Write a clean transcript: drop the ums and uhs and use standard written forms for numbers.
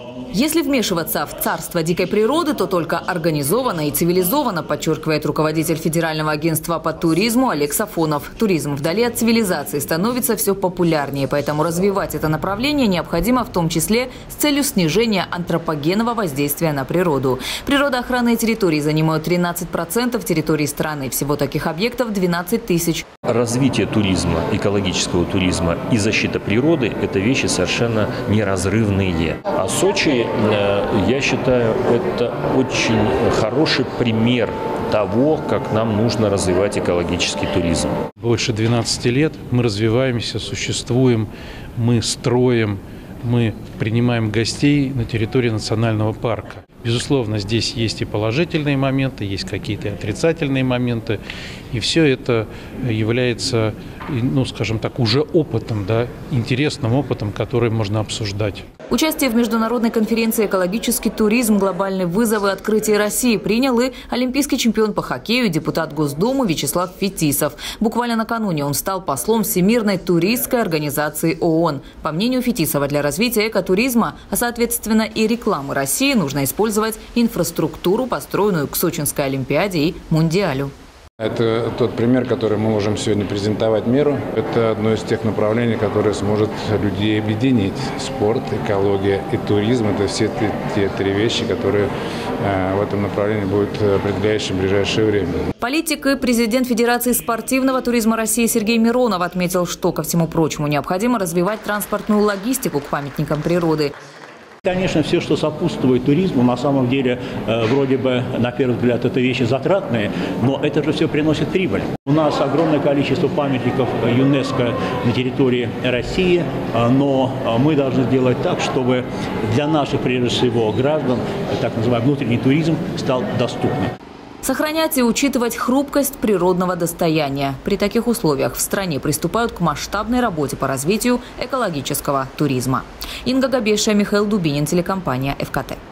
Если вмешиваться в царство дикой природы, то только организованно и цивилизованно, подчеркивает руководитель Федерального агентства по туризму Олег Сафонов. Туризм вдали от цивилизации становится все популярнее, поэтому развивать это направление необходимо в том числе с целью снижения антропогенного воздействия на природу. Природоохранные территории занимают 13% территории страны. Всего таких объектов 12 тысяч. Развитие туризма, экологического туризма и защита природы – это вещи совершенно неразрывные. А Сочи, я считаю, это очень хороший пример того, как нам нужно развивать экологический туризм. Больше 12 лет мы развиваемся, существуем, мы строим, мы принимаем гостей на территории национального парка. Безусловно, здесь есть и положительные моменты, есть какие-то отрицательные моменты. И все это является, ну, скажем так, уже опытом, да, интересным опытом, который можно обсуждать. Участие в международной конференции «Экологический туризм. Глобальные вызовы. Открытие России» принял и олимпийский чемпион по хоккею, депутат Госдумы Вячеслав Фетисов. Буквально накануне он стал послом Всемирной туристской организации ООН. По мнению Фетисова, для развития экотуризма, а соответственно и рекламы России, нужно использовать инфраструктуру, построенную к Сочинской Олимпиаде и Мундиалю. Это тот пример, который мы можем сегодня презентовать миру. Это одно из тех направлений, которое сможет людей объединить. Спорт, экология и туризм – это все те три вещи, которые в этом направлении будут определяющими в ближайшее время. Политик и президент Федерации спортивного туризма России Сергей Миронов отметил, что, ко всему прочему, необходимо развивать транспортную логистику к памятникам природы. Конечно, все, что сопутствует туризму, на самом деле, вроде бы, на первый взгляд, это вещи затратные, но это же все приносит прибыль. У нас огромное количество памятников ЮНЕСКО на территории России, но мы должны сделать так, чтобы для наших, прежде всего, граждан, так называемый внутренний туризм, стал доступным. Сохранять и учитывать хрупкость природного достояния. При таких условиях в стране приступают к масштабной работе по развитию экологического туризма. Инга Габеша, Михаил Дубинин, телекомпания ФКТ.